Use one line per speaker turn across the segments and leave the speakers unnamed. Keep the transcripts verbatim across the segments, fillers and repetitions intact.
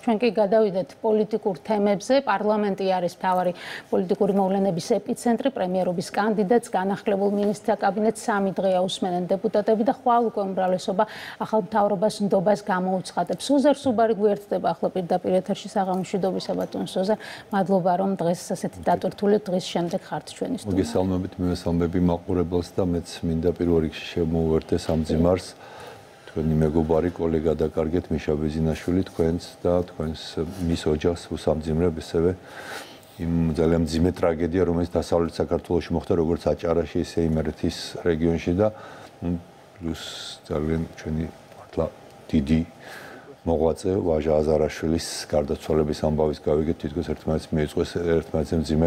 ჩვენ კი გადავიდეთ პოლიტიკურ თემებზე. პარლამენტი არის მთავარი პოლიტიკური მოვლენების ეპიცენტრი. პრემიერობის კანდიდატს განახლებულ მინისტრთა კაბინეტს სამი დღეა უსმენენ დეპუტატები და ხვალ უკვე უმრავლესობა ახალ მთავრობას ნდობას გამოუცხადებს. სუზარ სუბარი გვერდდება ახლა პირდაპირ ეთერში საღამოს მშვიდობისა ბატონ სუზარ. მადლობა რომ დღეს ასეთი დატვირთული დღის შემდეგ ხართ ჩვენი სტუდიაში.
მოგესალმებით, მივესალმები მაყურებელს და მეც მინდა პირველ რიგში შემოვუერთდე სამძიმარს თქვენი მეგობარი კოლეგა და კარგეთ მიშა ბიზინაშვილი თქვენს და თქვენს მის ოჯახს უსამძიმრებ ისევე იმ ძალიან მძიმე ტრაგედია რომელიც დასავლეთ საქართველოში მოხდა როგორც აჭარაში ისე იმერეთის რეგიონში და პლუს ძალიან ჩვენი მართლა დიდი მოღვაწე ვაჟა აზარაშვილის გარდაცვალების ამბავის გავიგეთ თითქოს ერთმანეთს მიეწყვეს ერთმანეთზე მძიმე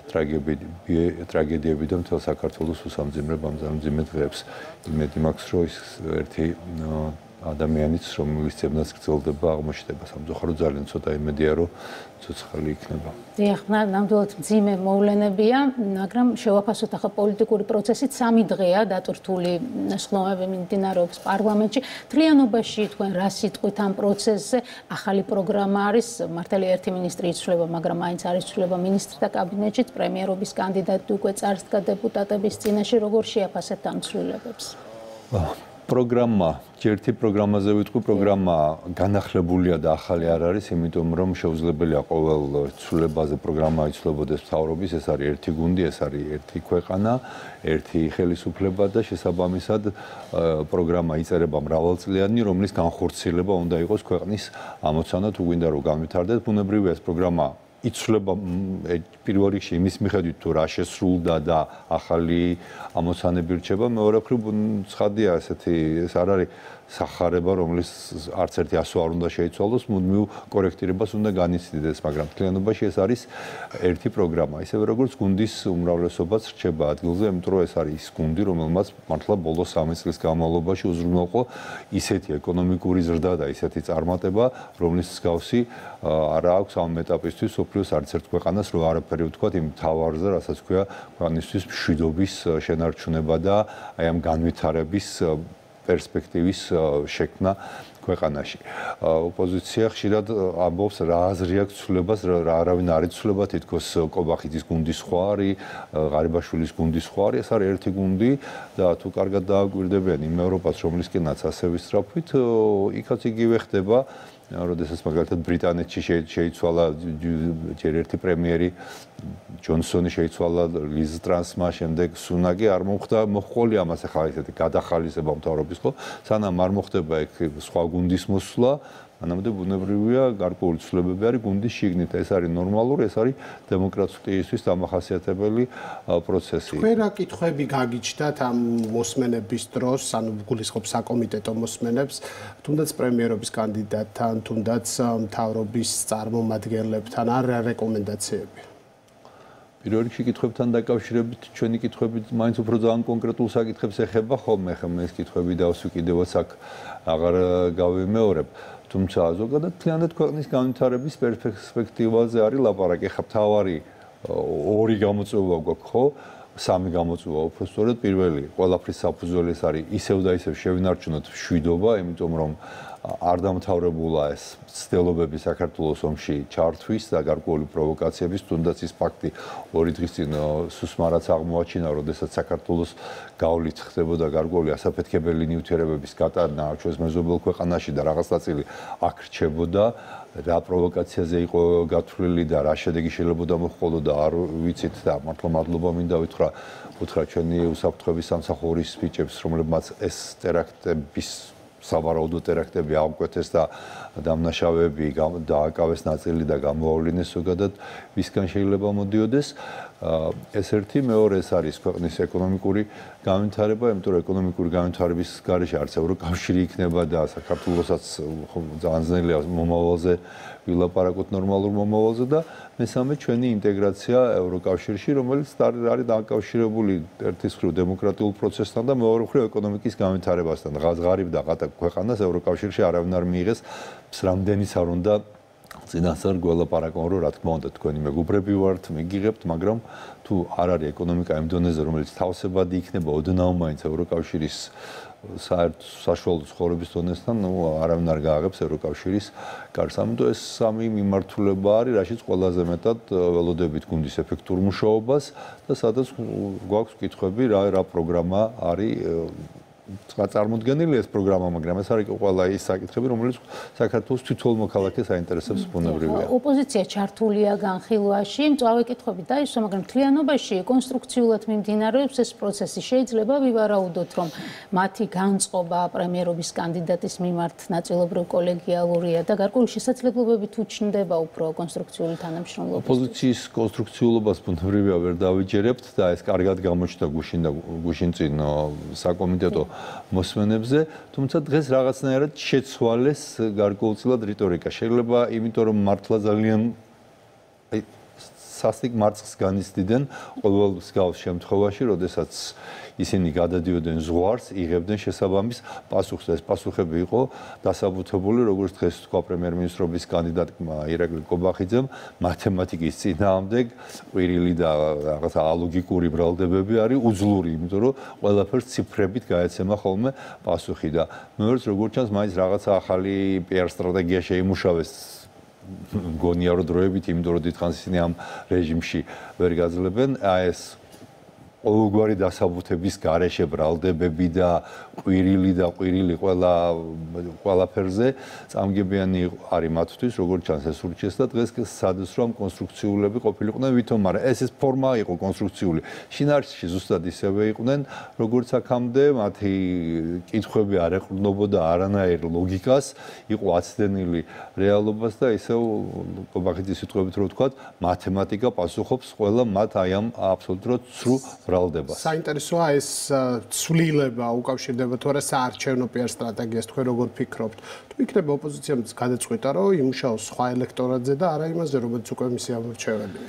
ტრაგედიები და მთელ საქართველოს უსამძიმრებ ამ ძალიან მძიმე დღეებს იმედი მაქვს რომ ის ერთი ადამიანიც რომელიც ძებნას გრძელდება აღმოჩნდება სამწუხაროდ ძალიან ცოტა იმედია რომ ცოცხალი იქნება.
დიახ, ნამდვილად მძიმე მოვლენებია, მაგრამ შევაფასოთ ახლა პოლიტიკური პროცესით სამი დღეა დატვირთული სხდომები მიმდინარეობს პარლამენტში. თლიანობაში თქვენ რა სიტყვით ამ პროცესზე ახალი პროგრამა არის, მართალია ერთი მინისტრი იცვლება, მაგრამ მაინც არის ცვლილება მინისტრთა კაბინეტშიც, პრემიერობის კანდიდატი უკვე წარსდგა დეპუტატების წინაშე, როგორ შეაფასებთ ამ ცვლილებებს?
პროგრამა, ერთი პროგრამაზე ვიტყვი, პროგრამა განახლებულია და ახალი არ არის, იმიტომ რომ შეუძლებელია ყოველ ცვლილებაზე პროგრამა იცვლებოდეს მთავრობის, ეს არის ერთი გუნდი, ეს არის ერთი ქვეყანა, ერთი ხელისუფლება და შესაბამისად პროგრამა იწერება მრავალწლიანი, რომლის განხორციელება უნდა იყოს ქვეყნის ამოცანა, თუ გვინდა რომ განვითარდეს, ბუნებრივია ეს პროგრამა იცვლება პირველ რიგში იმის მიხედვით თუ რა შესრულდა და ახალი ამოცანები რჩება, მეორე მხრივ ცხადია ესეთი ეს არ არის სახარება, რომლის არც ერთი ასო არ უნდა შეიცვალოს, მუდმივ კორექტირებას უნდა განიცდიდეს, მაგრამ თლიანობაში ეს არის ერთი პროგრამა, ისევე როგორც გუნდის უმრავლესობაც რჩება ადგილზე, იმიტომ რომ ეს არის ის გუნდი, რომელმაც მართლა ბოლოს სამი წლის განმავლობაში უზრუნველყო ისეთი ეკონომიკური ზრდა და ისეთი წარმატება, რომლის მსგავსი არა აქვს ამ ეტაპისთვის სოფლიოს არც ერთ ქვეყანას, რომ არაფერი ვთქვათ იმ თავარზე, რასაც ქვია ქვეყნისთვის მშვიდობის შენარჩუნება და აი ამ განვითარების პერსპექტივის შექმნა ქვეყანაში. ოპოზიცია ხშირად ამბობს რა აზრი აქვს ცვლილებას, რა არავინ არ იცვლება, თითქოს კობახიძის გუნდი სხვა არის, ღარიბაშვილის გუნდი სხვა არის, ეს არის ერთი გუნდი და თუ კარგად დააკვირდებიან იმ ევროპას, რომლისკენაც ასე ვისწრაფვით, იქაც იგივე ხდება. როდესაც მაგალითად ბრიტანეთში შეიცვალა ჯერ ერთი პრემიერი ჯონსონი შეიცვალა ლიზ ტრანსმა, შემდეგ სუნაკი არ მოხდა მოხოლი ამას ახლა ესეთი გადახალისება მთავრობის ხო სანამ არ მოხდება ეგ სხვა გუნდის მოსვლა მანამდე ბუნებრივია გარკვეული ცვლილებები არის გუნდის შიგნით ეს არის ნორმალური ეს არის დემოკრატიისთვის დამახასიათებელი პროცესი.
თქვენ რა კითხვები გაგიჩნდათ ამ მოსმენების დროს, ანუ გულისხმობ საკომიტეტო მოსმენებს, თუნდაც პრემიერობის კანდიდატთან, თუნდაც მთავრობის წარმომადგენლებთან, არ რეკომენდაციები?
პირველ რიგში კითხვებთან დაკავშირებით ჩვენი კითხვები მაინც უფრო ძალიან კონკრეტულ საკითხებს ეხება ხოლმე, ხომ ეს კითხვები დავსვი კიდევაც აქ აღარ გავიმეორებ. თუმცა ზოგადად თლიანად ქვეყნის განვითარების პერსპექტივაზე არის ლაპარაკი. ხა მთავარი ორი გამოწვევა გვაქვს, ხო? სამი გამოწვევა უფრო სწორედ პირველი, ყველაფრის საფუძველი ეს არის ისევ და ისევ შევინარჩუნოთ მშვიდობა, იმიტომ რომ არ დამთავრებულა ეს ცდილობები საქართველოს ომში ჩართვის და გარკვეული პროვოკაციების, თუნდაც ის ფაქტი ორი დღის წინ სუსმარაც აღმოაჩინა, როდესაც საქართველოს გავლით ხდებოდა გარკვეული ასაფეთქებელი ნივთიერებების გატანა ჩვენს მეზობელ ქვეყანაში და რაღაც ნაწილი აქ რჩებოდა, რა პროვოკაციაზე იყო გათვლილი და რა შედეგი შეიძლება მოჰყოლოდა არ ვიცით და მართლა მადლობა მინდა ვითხრა უთხრა ჩვენი უსაფრთხოების სამსახურის ბიჭებს, რომლებმაც ეს ტერაქტების სავარაუდო ტერაქტები აღკვეთეს და დამნაშავეები დააკავეს ნაწილი და გამოავლინეს ზოგადად ვისგან შეიძლება მოდიოდეს. ეს ერთი, მეორე ეს არის ქვეყნის ეკონომიკური განვითარება, იმიტომ რომ ეკონომიკური განვითარების გარეშე არც ევროკავშირი იქნება და საქართველოსაც ძალიან ძნელია მომავალზე ვილაპარაკოთ ნორმალურ მომავალზე და მესამე ჩვენი ინტეგრაცია ევროკავშირში, რომელიც არის დაკავშირებული ერთის მხრივ დემოკრატიულ პროცესთან და მეორე მხრივ ეკონომიკის განვითარებასთან. ღარიბ და ყატაკ ქვეყანას ევროკავშირში არავინ არ მიიღეს, რამდენიც არ უნდა წინასწარ გველაპარაკონ, რომ რა თქმა უნდა თქვენი მეგობრები ვართ, მიგიღებთ, მაგრამ თუ არ არის ეკონომიკა იმ დონეზე, რომელიც თავსებადი იქნება ოდნავ მაინც ევროკავშირის საერთო საშუალო ცხოვრების დონესთან, ნუ არავინ არ გააღებს ევროკავშირის გარს. ამიტომ ეს სამი მიმართულება არის, რაშიც ყველაზე მეტად ველოდებით გუნდის ეფექტურ მუშაობას და სადაც გვაქვს კითხვები, რა რა პროგრამა არის წარმოდგენილი ეს პროგრამა, მაგრამ ეს არის ყველა ის საკითხები, რომელიც საქართველოს თითოეულ მოქალაქეს აინტერესებს ბუნებრივია.
ოპოზიცია ჩართულია განხილვაში, მწვავე კითხვები დაისვა, მაგრამ მთლიანობაში კონსტრუქციულად მიმდინარეობს ეს პროცესი. შეიძლება ვივარაუდოთ, რომ მათი განწყობა პრემიერობის კანდიდატის მიმართ ნაწილობრივ კოლეგიალურია და გარკვეული შესაძლებლობები თუ ჩნდება უფრო კონსტრუქციული თანამშრომლობა.
ოპოზიციის კონსტრუქციულობას ბუნებრივია ვერ დავიჯერებთ და ეს კარგად გამოჩნდა გუშინ და გუშინ წინ საკომიტეტო მოსმენებზე, თუმცა დღეს რაღაცნაირად შეცვალეს გარკვეულწილად რიტორიკა. შეიძლება იმიტომ რომ მართლა ძალიან სასტიკ მარცხს განიცდიდნენ ყოველ მსგავს შემთხვევაში, როდესაც ისინი გადადიოდნენ ზღვარს, იღებდნენ შესაბამის პასუხს. ეს პასუხები იყო დასაბუთებული, როგორც დღეს თქვა პრემიერ-მინისტრობის კანდიდატმა ირაკლი კობახიძემ, მათემატიკის წინააღმდეგ, ყვირილი და რაღაცა ალოგიკური ბრალდებები არის უძლური, იმიტომ რომ ყველაფერს ციფრებით გაეცემა ხოლმე პასუხი და მეორე როგორც ჩანს, მაინც რაღაცა ახალი პიარ სტრატეგია შეიმუშავეს მგონია რომ დროებით, იმიტომ რომ დიდხანს ისინი ამ რეჟიმში ვერ გაძლევენ. აი ეს ყოველგვარი დასაბუთების გარეშე ბრალდებები და ყვირილი და ყვირილი ყველა ყველაფერზე წამგებიანი არის მათთვის, როგორც ჩანს ეს ურჩეს და დღეს სადესრომ კონსტრუქციულები ყოფილიყვნენ ვითომ, მაგრამ ეს ეს ფორმა იყო კონსტრუქციული. შინაარსში ზუსტად ისევე იყვნენ, როგორც აქამდე, მათი კითხვები არ ეყრდნობოდა არანაირ ლოგიკას, იყო აცდენილი რეალობას და ისევ კობახიძის სიტყვებით რო ვთქვათ, მათემატიკა პასუხობს ყველა მათ აი ამ აბსოლუტურად ცრუ
საინტერესოა ეს ცვლილება უკავშირდება თუ არა საარჩევნო პიარ სტრატეგიას, თქვენ როგორ ფიქრობთ? თუ იქნება ოპოზიციამ გადაწყვიტა, რომ იმუშაოს სხვა ელექტორატზე და არა იმაზე, რომელიც უკვე მისი ამორჩეველია.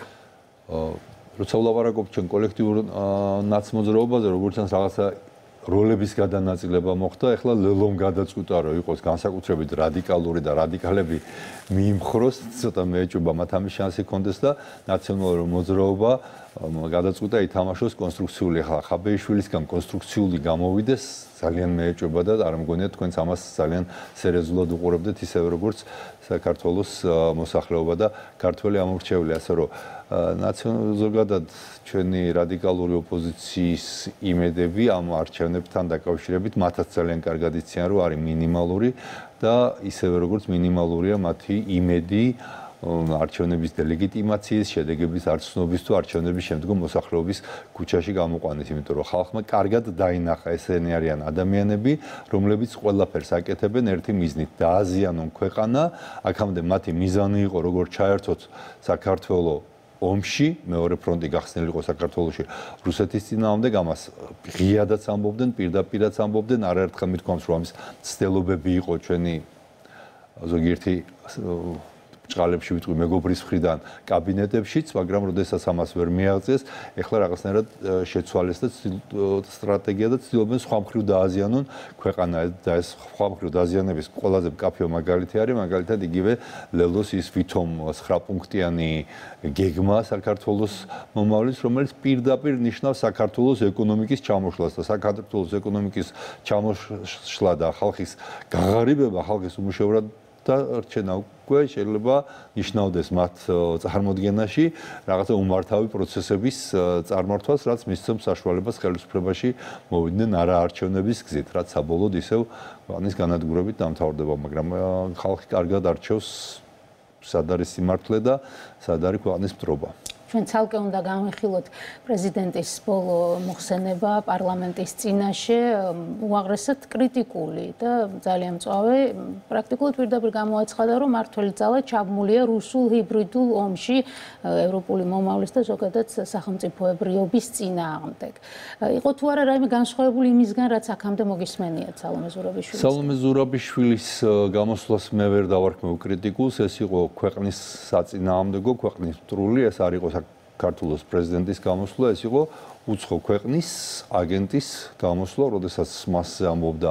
როცა ვლაპარაკობ ჩვენ კოლექტიურ ნაცმოძრაობაზე, როგორც ჩანს რაღაცა როლების გადანაწილება მოხდა, ეხლა ლელომ გადაწყვიტა, რომ იყოს განსაკუთრებით რადიკალური და რადიკალები მიიმხროს, ცოტა მეეჭვება მათ ამის შანსი ჰქონდეს და ნაციონალური მოძრაობა გადაწყვიტა ითამაშოს კონსტრუქციული. ახლა ხაბეიშვილისგან კონსტრუქციული გამოვიდეს, ძალიან მეეჭვება და არ მგონია თქვენც ამას ძალიან სერიოზულად უყურებდეთ, ისევე როგორც საქართველოს მოსახლეობა და ქართველი ამორჩეული, ასე რომ ნაციონალ-ზოგადად ჩვენი რადიკალური ოპოზიციის იმედები ამ არჩევნებთან დაკავშირებით მათაც ძალიან კარგად იციან, რომ არის მინიმალური და ისევე როგორც მინიმალურია მათი იმედი არჩევნების დელეგიტიმაციის, შედეგების არცნობის თუ არჩევნების შემდგომ მოსახლეობის ქუჩაში გამოყვანის, იმიტომ რომ ხალხმა კარგად დაინახა ესენი არიან ადამიანები, რომლებიც ყველაფერს აკეთებენ ერთი მიზნით, დააზიანონ ქვეყანა. აქამდე მათი მიზანი იყო, როგორც ჩაერთოთ საქართველოს ომში, მეორე ფრონტი გახსნილიყო საქართველოში რუსეთის წინააღმდეგ, ამას ღიადაც ამბობდნენ, პირდაპირაც ამბობდნენ, არაერთხელ მithქვამს, რომ ამის ცდილობები იყო ჩვენი ზოგიერთი ჭყალებში ვიტყვი მეგობრის მხრიდან კაბინეტებშიც, მაგრამ როდესაც ამას ვერ მიაღწიეს, ეხლა რაღაცნაირად შეცვალეს და სტრატეგია და ცდილობენ სხვა მხრივ დააზიანონ ქვეყანა და ეს სხვა მხრივ დააზიანების ყველაზე მკაფიო მაგალითი არის მაგალითად იგივე ლელოს ის ვითომ ცხრა პუნქტიანი გეგმა საქართველოს მომავლის, რომელიც პირდაპირ ნიშნავს საქართველოს ეკონომიკის ჩამოშლას და საქართველოს ეკონომიკის ჩამოშლა და ხალხის გაღარიბება, ხალხის უმუშევრად და რჩენა უკვე შეიძლება ნიშნავდეს მათ წარმოდგენაში რაღაცა უმართავი პროცესების წარმართვას, რაც მისცემს საშუალებას ხელისუფლებაში მოვიდნენ არაარჩევნების გზით, რაც საბოლოოდ ისევ ქვეყნის განადგურებით დამთავრდება, მაგრამ ხალხი კარგად არჩევს სად არის სიმართლე და სად არის ქვეყნის მტრობა.
ჩვენ ცალკე უნდა განვიხილოთ პრეზიდენტის ბოლო მოხსენება პარლამენტის წინაშე, უაღრესად კრიტიკული და ძალიან მწვავე. პრაქტიკულად პირდაპირ გამოაცხადა, რომ მართველი ძალა ჩაბმულია რუსულ ჰიბრიდულ ომში ევროპული მომავლის და ზოგადად სახელმწიფოებრიობის წინააღმდეგ. იყო თუ არა რაიმე განსხვავებული იმისგან, რაც აქამდე მოგისმენიათ სალომე ზურაბიშვილის?
სალომე ზურაბიშვილის გამოსვლას მე ვერ დავარქმევ კრიტიკულს, ეს იყო ქვეყნის საწინააღმდეგო, ქვეყნის მტრული, ეს არ იყო საქართველოს პრეზიდენტის გამოსვლა, ეს იყო უცხო ქვეყნის აგენტის გამოსვლა, როდესაც მასზე ამბობდა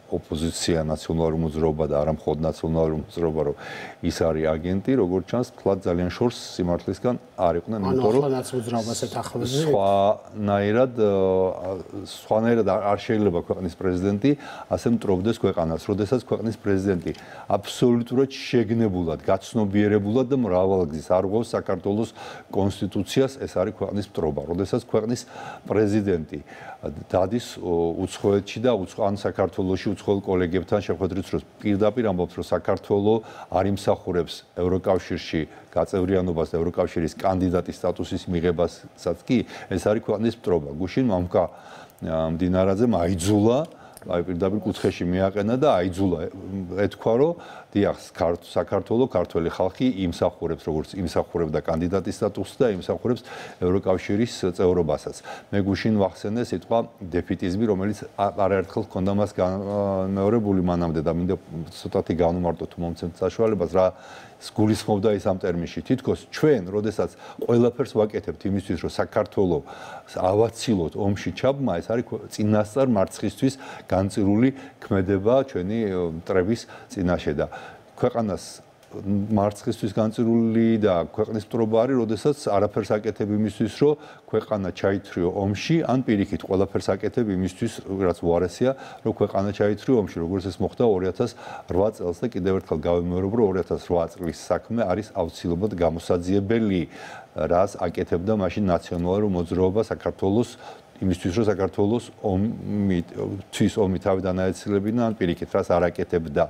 ოპოზიცია, ნაციონალური მოძრაობა და არა მხოლოდ ნაციონალური მოძრაობა, რომ ის არის აგენტი, როგორც ჩანს, თქვა ძალიან შორს სიმართლისგან არ იყვნენ,
იმიტომ რომ ნაციონალურობას ეთანხმებენ.
სხვანაირად სხვანაირად არ შეიძლება ქვეყნის პრეზიდენტი ასე მტრობდეს ქვეყანას, როდესაც ქვეყნის პრეზიდენტი აბსოლუტურად შეგნებულად, გაცნობიერებულად და მრავალგზის არ ღვევს საქართველოს კონსტიტუციას, ეს არის ქვეყნის მტრობა. როდესაც ქვეყნის პრეზიდენტი დადის უცხოეთში და ან საქართველოში უცხოელ კოლეგებთან შეხვედრით დროს პირდაპირ ამბობს, რომ საქართველო არ იმსახურებს ევროკავშირში გაწევრიანობას და ევროკავშირის კანდიდატის სტატუსის მიღებასაც კი, ეს არის ქვეყნის მტრობა. გუშინ მამკა მდინარაძემ აიძულა, აი პირდაპირ კუთხეში მიაყენა და აიძულა ეთქვა, რომ დიახ, საქართველო, ქართველი ხალხი იმსახურებს, როგორც იმსახურებდა კანდიდატის სტატუსს და იმსახურებს ევროკავშირის წევრობასაც. მე გუშინ ვახსენე სიტყვა დეფიტიზმი, რომელიც არაერთხელ ჰქონდა მას განმეორებული მანამდე და მინდა ცოტათი განვმარტო თუ მომცემთ საშუალებას, რა გულისხმობდა ის ამ ტერმინში. თითქოს ჩვენ, როდესაც ყველაფერს ვაკეთებთ იმისთვის, რომ საქართველო ავაცილოთ ომში ჩაბმა, ეს არის წინასწარ მარცხისთვის განწირული ქმედება ჩვენი მტრების წინაშე და ქვეყანას მარცხისთვის განწირული და ქვეყნის მტრობა არის, როდესაც არაფერს აკეთებ იმისთვის, რომ ქვეყანა ჩაითრიო ომში, ან პირიქით ყველაფერს აკეთებ იმისთვის, რაც უარესია, რომ ქვეყანა ჩაითრიო ომში, როგორც ეს მოხდა ორი ათას რვა წელს და კიდევ ერთხელ გავიმეორებ, რომ ორი ათას რვა წლის საქმე არის აუცილებლად გამოსაძიებელი, რაც აკეთებდა მაშინ ნაციონალური მოძრაობა საქართველოს იმისთვის, რომ საქართველოს ომი თვის ომი თავიდან აეცილებინა, ან პირიქით რაც არ აკეთებდა.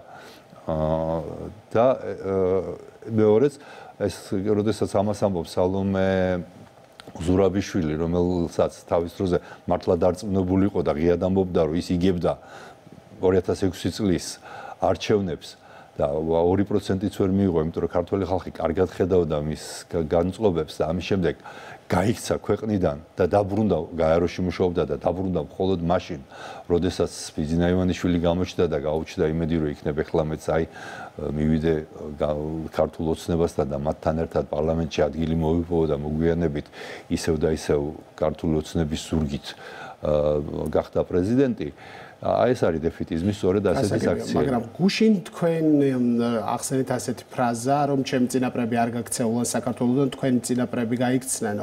და მეორეც ეს როდესაც ამას ამბობს სალომე ზურაბიშვილი, რომელსაც თავის დროზე მართლა დარწმუნებული იყო და ღიად ამბობდა, რომ ის იგებდა ორი ათას ექვსი წლის არჩევნებს და ორი პროცენტიც ვერ მიიღო, იმიტომ რომ ქართველი ხალხი კარგად ხედავდა მის განწყობებს და ამის შემდეგ გაიქცა ქვეყნიდან და დაბრუნდა, გაეროში მუშაობდა და დაბრუნდა მხოლოდ მაშინ, როდესაც ბიძინა ივანიშვილი გამოჩნდა და გაუჩნდა იმედი, რომ იქნებ ახლა მეც აი მივიდე ქართულ ოცნებასთან და მათთან ერთად პარლამენტში ადგილი მოვიპოვო და მოგვიანებით ისევ და ისევ ქართული ოცნების ზურგით გახდა პრეზიდენტი. აი ეს არის დეფიტიზმის სწორედ ასეთი საქციელი.
მაგრამ გუშინ თქვენ ახსენეთ ასეთი ფრაზა, რომ ჩემი წინაპრები არ გაქცეულან საქართველოსთან, თქვენი წინაპრები გაიქცნენო.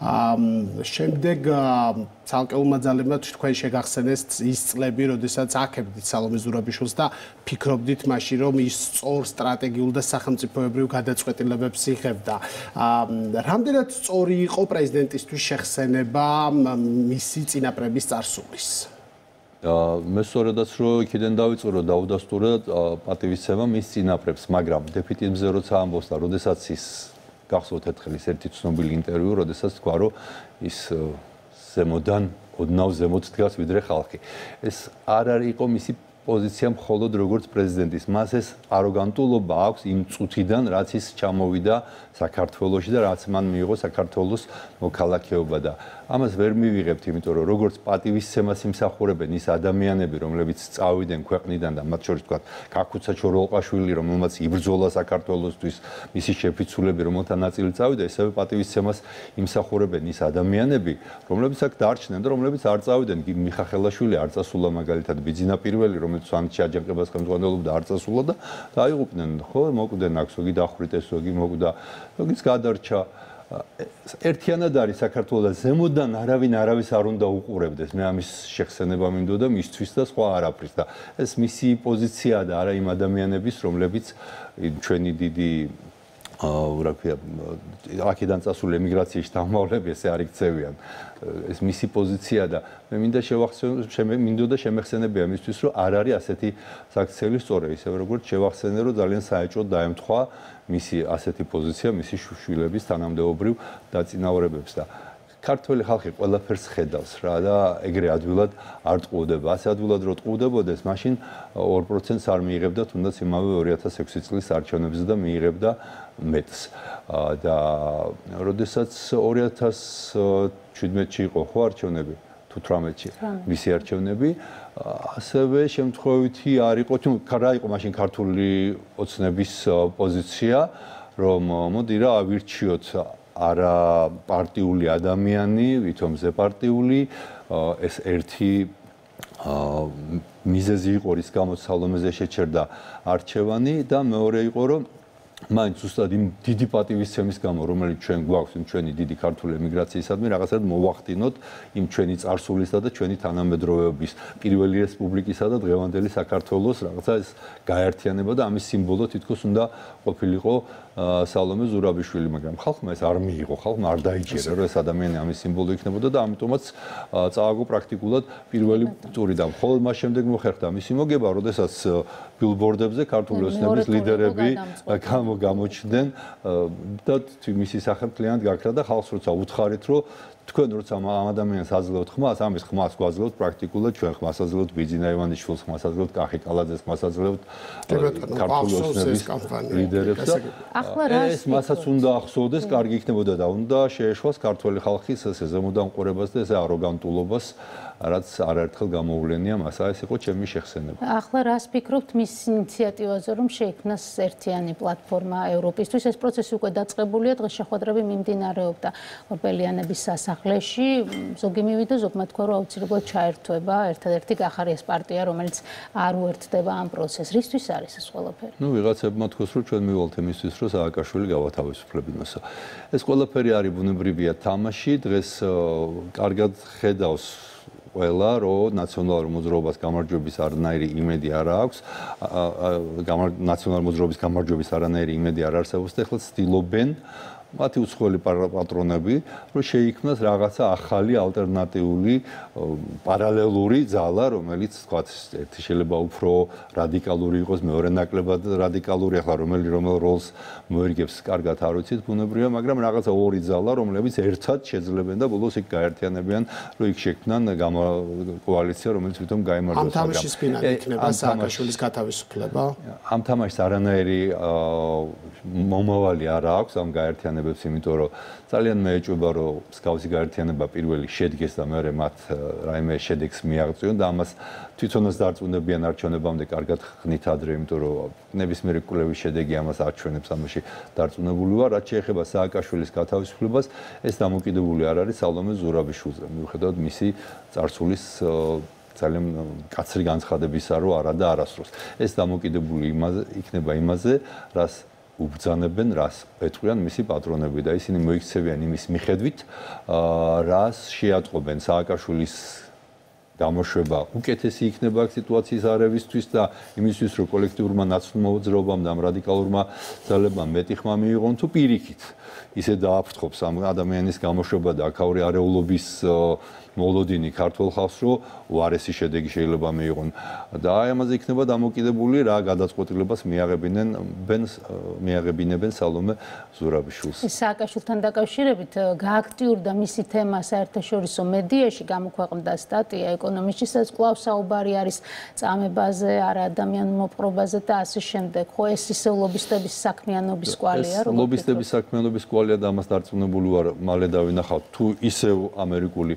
შემდეგ ცალკე უმაძალებად თქვენ შეგახსენეს ის წლები, როდესაც აქებდით სალომე ზურაბიშვილს და ფიქრობდით მაშინ, რომ ის სწორ სტრატეგიულ და სახელმწიფოებრივ გადაწყვეტილებებს იღებდა. რამდენად სწორი იყო პრეზიდენტისთვის შეხსენება მისი წინაპრების წარსულის?
მე სწორედაც რომ იქიდან დავიწყო, რომ დაუდასტურა პატივისცემა მის წინაპრებს, მაგრამ დეფიტიზმზე როცა ამბობს და როდესაც ის გახსოვთ ერთხელ ის ერთი ცნობილი ინტერვიუ, როდესაც თქვა, რომ ის ზემოდან ოდნავ ზემოთ დგას ვიდრე ხალხი. ეს არ არის იყო მისი პოზიცია მხოლოდ როგორც პრეზიდენტის. მას ეს აროგანტულობა აქვს იმ წუთიდან, რაც ის ჩამოვიდა საქართველოში და რაც მან მიიღო საქართველოს მოქალაქეობა და ამას ვერ მივიღებთ, იმიტომ რომ როგორც პატივისცემას იმსახურებენ ის ადამიანები, რომლებიც წავიდნენ ქვეყნიდან და მათ შორის თქვა ქაქუცა ჩოროლყაშვილი, რომელმაც იბრძოლა საქართველოსთვის, მისი შეფიცულები, რომელთა ნაწილი წავიდა, ისევე პატივისცემას იმსახურებენ ის ადამიანები, რომლებიც აქ დარჩნენ და რომლებიც არ წავიდნენ. მიხა ხელაშვილი არ წასულა მაგალითად, ბიძინა პირველი, რომელიც სვანეთში აჯანყებას ხელმძღვანელობდა, არ წასულა და დაიღუპნენ, ხო, მოკვდნენ აქ, ზოგი დახვრიტეს, ზოგი მოკვდა, ზოგიც გადარჩა. ერთიანად არის საქართველოს და ზემოდან არავინ არავის არ უნდა უყურებდეს. მე ამის შეხსენება მინდოდა მისთვის და სხვა არაფრის და ეს მისი პოზიციაა და არა იმ ადამიანების, რომლებიც ჩვენი დიდი რა ქვია, აქედან წასული ემიგრაციაში დამავლები ესე არ იქცევიან. ეს მისი პოზიციაა და მე მინდა შევახსენო, მინდოდა შემეხსენებია მისთვის, რომ არ არის ასეთი საქციელი სწორე, ისე როგორც შევახსენე, რომ ძალიან საეჭვოდ დაემთხვა მისი ასეთი პოზიცია, მისი შვილების თანამდებობრივ დაწინაურებებს და ქართველი ხალხი ყველაფერს ხედავს რა და ეგრე ადვილად არ ტყუდება. ასე ადვილად რო ტყუდებოდეს, მაშინ ორ პროცენტს არ მიიღებდა თუნდაც იმავე ორი ათას ექვსი წლის არჩევნებზე და მიიღებდა მეტს. და როდესაც ორი ათას შვიდმეტში იყო ხო არჩევნები? თუ თვრამეტში მისი არჩევნები, ასევე შემთხვევითი არ იყო, თუ რა იყო მაშინ ქართული ოცნების პოზიცია, რომ მოდი რა ავირჩიოთ არა პარტიული ადამიანი, ვითომ ზეპარტიული, ეს ერთი მიზეზი იყო, რის გამოც სალომეზე შეჩერდა არჩევანი და მეორე იყო, რომ მაინც უბრალოდ იმ დიდი პატივისცემის გამო, რომელიც ჩვენ გვაქვს, იმ ჩვენი დიდი ქართული ემიგრაციისადმი, რაღაცად მოვახდინოთ იმ ჩვენი წარსულისა და ჩვენი თანამედროვეობის პირველი რესპუბლიკისა და დღევანდელი საქართველოს რაღაცა ეს გაერთიანება და ამის სიმბოლო თითქოს უნდა ყოფილიყო სალომე ზურაბიშვილი, მაგრამ ხალხმა ეს არ მიიღო, ხალხმა არ დაიჭირა, რომ ეს ადამიანი ამის სიმბოლო იქნებოდა და ამიტომაც წააგო პრაქტიკულად პირველი ტური და მხოლოდ მას შემდეგ მოხერხდა მისი მოგება, როდესაც ბილბორდებზე ქართული ოცნების ლიდერები გამოჩნდნენ და მისი სახე მთლიანად გაქრა და ხალხს როცა უთხარით, რომ თქვენ როცა ამ ადამიანს აძლევთ ხმას, ამის ხმას გვაძლევთ პრაქტიკულად ჩვენ ხმას აძლევთ ბიძინა ივანიშვილს, ხმას აძლევთ კახი კალაძეს, ხმას აძლევთ ქართული ოცნების ლიდერებს და ეს მასაც უნდა ახსოვდეს, კარგი იქნებოდა და უნდა შეეშვას ქართველი ხალხის ეს ზემოდამყურებას და ეს აროგანტულობას, რაც არაერთხელ გამოუვლენია მასა, ეს იყო ჩემი შეხსენება.
ახლა რას ფიქრობთ მის ინიციატივაზე, რომ შეიქმნას ერთიანი პლატფორმა ევროპისთვის? ეს პროცესი უკვე დაწყებულია, დღეს შეხვედრები მიმდინარეობდა ორბელიანების სასახლეში. ზოგი მივიდა, ზოგმა თქვა, რომ აუცილებლად ჩაერთვება ერთადერთი გახარიას პარტია, რომელიც არ უერთდება ამ პროცესს. რისთვის არის ეს ყველაფერი?
ნუ ვიღაცებმა თქვას, რომ ჩვენ მივალთ იმისთვის, რომ სააკაშვილი გავათავისუფლებინოს. ეს ყველაფერი არის ბუნებრივია თამაში, დღეს კარგად ხედავს ყველა, რომ ნაციონალურ მოძრაობას გამარჯვების არანაირი იმედი არ აქვს, ნაციონალურ მოძრაობის გამარჯვების არანაირი იმედი არ არსებობს და ახლა ცდილობენ მათი უცხოელი პატრონები, რომ შეიქმნას რაღაცა ახალი ალტერნატიული პარალელური ძალა, რომელიც თქვა ერთი შეიძლება უფრო რადიკალური იყოს, მეორე ნაკლებად რადიკალური, ახლა რომელი რომელ როლს მოერგებს, კარგად არ ვიცით, ბუნებრივია, მაგრამ რაღაცა ორი ძალა, რომლებიც ერთად შეძლებენ და ბოლოს იქ გაერთიანებიან, რომ იქ შექმნან კოალიცია, რომელიც თვითონ გაიმარჯვოს.
ამ თამაშის ფინალი იქნება სააკაშვილის გათავისუფლება?
ამ თამაშს არანაირი მომავალი არ აქვს ამ გაერთიანებებს, იმიტომ რომ ძალიან მეეჭვება, რომ მსგავსი გაერთიანება პირველი შედგეს და მეორე მათ რაიმე შედეგს მიაღწიონ და ამას თვითონაც დარწმუნებიან არჩევნებამდე კარგად ხნით ადრე, იმიტომ რომ ნებისმიერი კვლევის შედეგი ამას არჩევნებს, ამაში დარწმუნებული ვარ. რაც შეეხება სააკაშვილის გათავისუფლებას, ეს დამოკიდებული არ არის სალომე ზურაბიშვილზე, მიუხედავად მისი წარსულის ძალიან კაცრი განცხადებისა, რომ არა და არასდროს. ეს დამოკიდებული იქნება იმაზე, რას უბრძანებენ, რას ეთქვიან მისი პატრონები და ისინი მოიქცევიან იმის მიხედვით, რას შეატყობენ სააკაშვილის გამოშვება უკეთესი იქნება აქ სიტუაციის არევისთვის და იმისთვის, რომ კოლექტიურმა ნაცნობ მოძრაობამ და ამ რადიკალურმა ძალებმა მეტი ხმა მიიღონ თუ პირიქით ისე დააფრთხობს ამ ადამიანის გამოშვება და აქაური არეულობის მოლოდინი ქართულ ხალხს, რომ უარესი შედეგი შეიძლება მიიღონ და აი ამაზე იქნება დამოკიდებული რა გადაწყვეტილებას მიაღებინեն ბენს მიაღებინებენ სალომე ზურაბიშვილს.
სააკაშვილთან დაკავშირებით გააქტიურდა მისი თემა საერთაშორისო მედიაში, გამოქვეყნდა სტატია ეკონომისტისას, კვლავ საუბარი არის წამებაზე, არა ადამიანურ მოპყრობაზე და ასე შემდეგ. ხო ეს ისე ლობისტების საქმიანობის კვალია,
როგორ ლობისტების საქმიანობის კვალია და ამას დარწმუნებული ვარ, მალე დავინახავთ თუ ისევ ამერიკული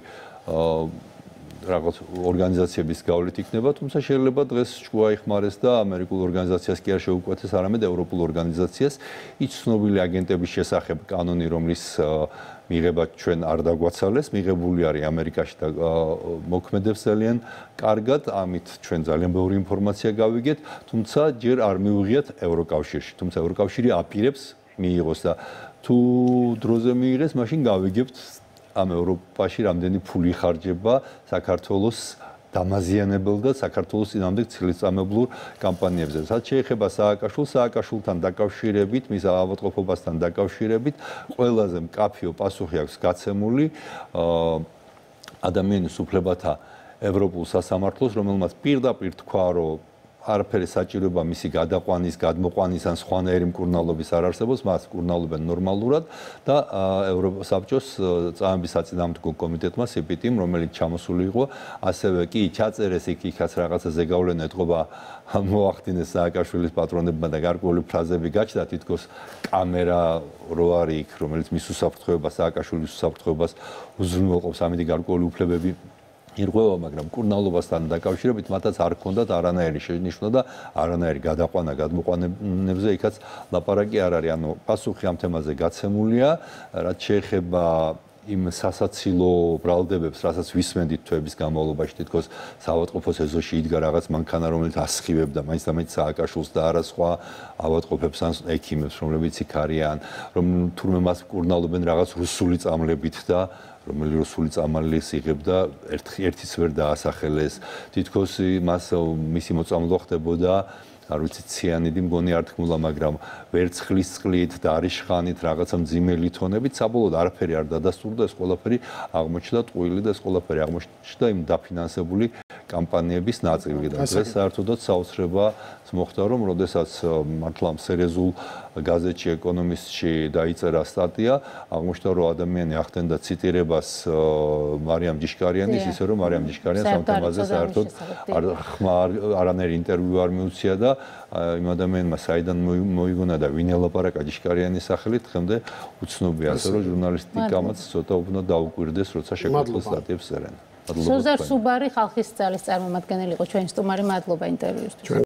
რაღაც ორგანიზაციების გავლით იქნება, თუმცა შეიძლება დღეს შუა იხმარეს და ამერიკულ ორგანიზაციას კი არ შეუკვეთეს, არამედ ევროპულ ორგანიზაციას. ის ცნობილი აგენტების შესახებ კანონი, რომლის მიღება ჩვენ არ დაგვაცალეს, მიღებული არის ამერიკაში და მოქმედებს ძალიან კარგად, ამით ჩვენ ძალიან ბევრი ინფორმაცია გავიგეთ, თუმცა ჯერ არ მივიღიათ ევროკავშირში, თუმცა ევროკავშირი აპირებს მიიღოს და თუ დროზე მიიღეს, მაშინ გავიგებთ ამ ევროპაში რამდენი ფული ხარჯება საქართველოს დამაზიანებელ და საქართველოს წინამდე ცილისწამებლურ კამპანიებზე. რაც შეეხება სააკაშვილს, სააკაშვილთან დაკავშირებით, მის ავადმყოფობასთან დაკავშირებით, ყველაზე მკაფიო პასუხი აქვს გაცემული ადამიანის უფლებათა ევროპულ სასამართლოს, რომელმაც პირდაპირ თქვა, რომ არაფერი საჭიროება მისი გადაყვანის, გადმოყვანის ან სხვანაირი მკურნალობის არ არსებობს, მას კურნალობენ ნორმალურად და ევროსაბჭოს წამების საწინააღმდეგო კომიტეტმა სიპიტიმ, რომელიც ჩამოსული იყო, ასევე კი ჩაწერეს იქ იქაც რაღაცა ზეგავლენა ეთყობა მოახდინეს სააკაშვილის პატრონებმა და გარკვეული ფრაზები გაჩნდა, თითქოს კამერა რო არის იქ, რომელიც მის უსაფრთხოებას, სააკაშვილის უსაფრთხოებას უზრუნველყოფს, ამიტომ გარკვეული უფლებები ირღვევა, მაგრამ კურნალობასთან დაკავშირებით მათაც არ ჰქონდათ არანაირი შენიშვნა და არანაირი გადაყვანა გადმოყვანებზე იქაც ლაპარაკი არ არის. ანუ პასუხი ამ თემაზე გაცემულია, რაც შეეხება იმ სასაცილო ბრალდებებს, რასაც ვისმენდით თვეების განმავლობაში, თითქოს საავადმყოფოს ეზოში იდგა რაღაც მანქანა, რომელიც ასხივებდა მაინც და მაინც სააკაშვილს და არა სხვა ავადმყოფებს ან ექიმებს, რომლებიც იქ არიან, რომ თურმე მას კურნალობენ რაღაც რუსული წამლებით და რომელი რუსული წამალის იღებდა, ერთიც ვერ დაასახელეს. თითქოს მას მისი მოწამლო ხდებოდა არ ვიცი ციანიდი მგონი არ თქმულა, მაგრამ ვერცხლის წყლით და არიშხანით რაღაცა მძიმე ლითონებით საბოლოოდ არაფერი არ დადასტურდა, ეს ყველაფერი აღმოჩნდა ტყუილი და ეს ყველაფერი აღმოჩნდა იმ დაფინანსებული კამპანიების ნაწილი და დღეს საერთოდაც საოცრება მოხდა, რომ როდესაც მართლა სერიოზულ გაზეთში ეკონომისტში დაიწერა სტატია, აღმოჩნდა, რომ ადამიანი ახდენდა ციტირებას მარიამ ჯიშკარიანის, ისე რომ მარიამ ჯიშკარიანს ამ თემაზე საერთოდ ხმა არანაირი ინტერვიუ არ მიუცია და იმ ადამიანმა საიდან მოიგონა და ვინ ელაპარაკა ჯიშკარიანის სახელით, დღემდე უცნობია, ასე რომ ჟურნალისტიკამაც ცოტა უფრო დაუკვირდეს, როცა შეგვიძლია სტატიებს წერენ.
სოზარ სუბარი ხალხის ძალის წარმომადგენელი იყო ჩვენი სტუმარი, მადლობა ინტერვიუსთვის.